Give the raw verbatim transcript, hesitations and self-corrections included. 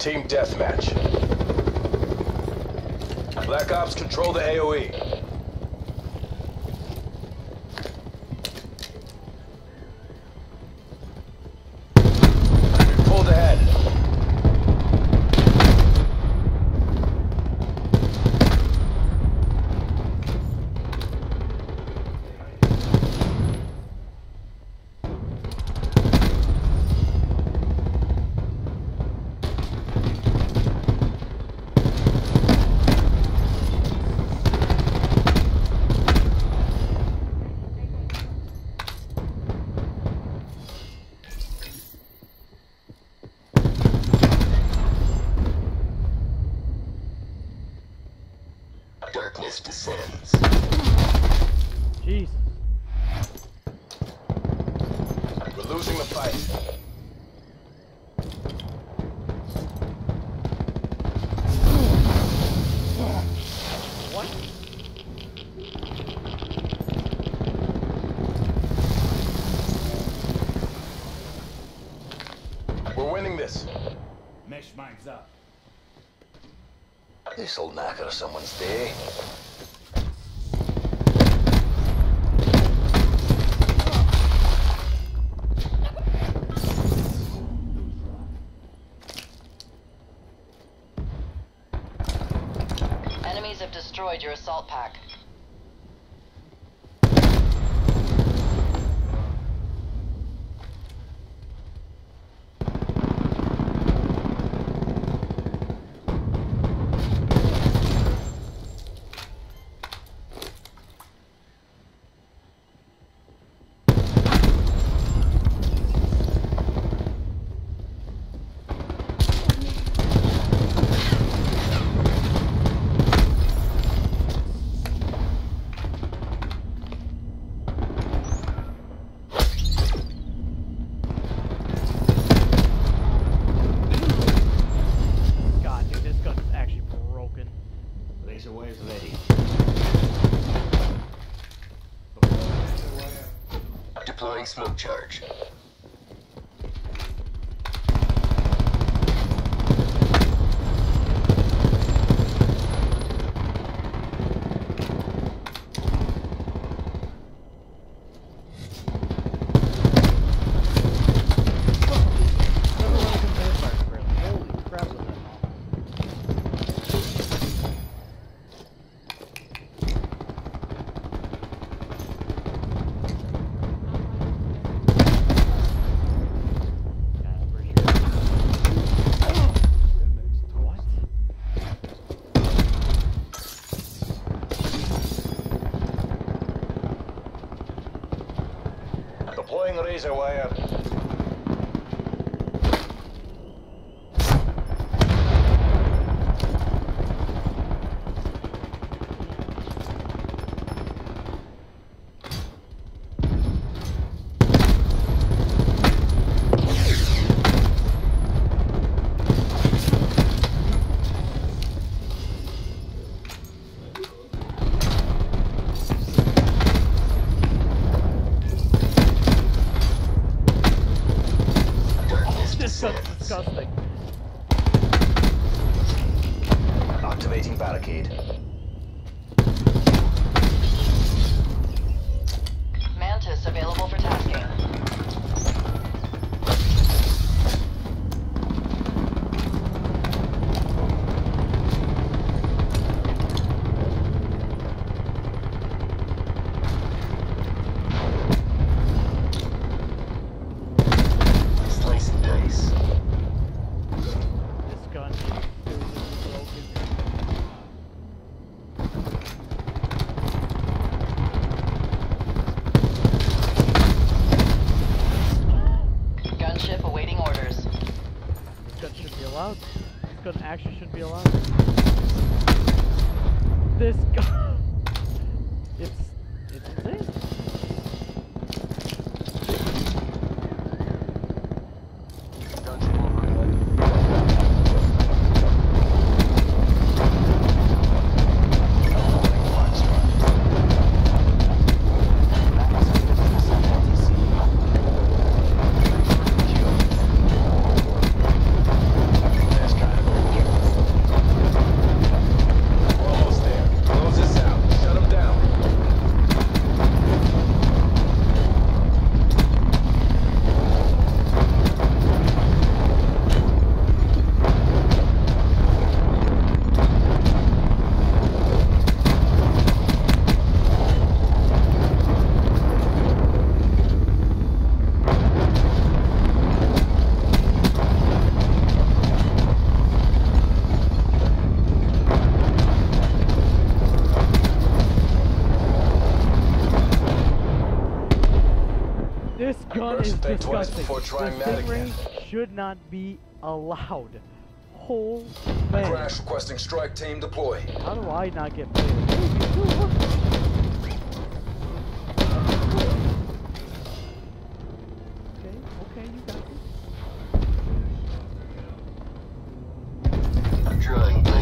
Team deathmatch. Black Ops control the A O E. We pulled ahead. Darkness descends. Jeez. We're losing the fight. What? We're winning this. Mesh mines up. This'll knacker someone's day. Enemies have destroyed your assault pack. God, dude, this gun is actually broken. Laser waves ready. Deploying smoke charge. Holy crap, was that long? Yeah, for sure. What? Deploying razor wire. Darkness This gun's descends. disgusting. Activating barricade. Mantis available for tasking. Slice and dice. This gun is seriously broken. Gunship awaiting orders. This gun shouldn't be allowed. This gun actually shouldn't be allowed. This gun. It's. It's insane. That's kind of Twice disgusting. before The trying that Stingray again. should not be allowed. Whole man. Crash requesting strike team deploy. How do I not get paid? Hey, you still work. Okay, okay, you got this. Drawing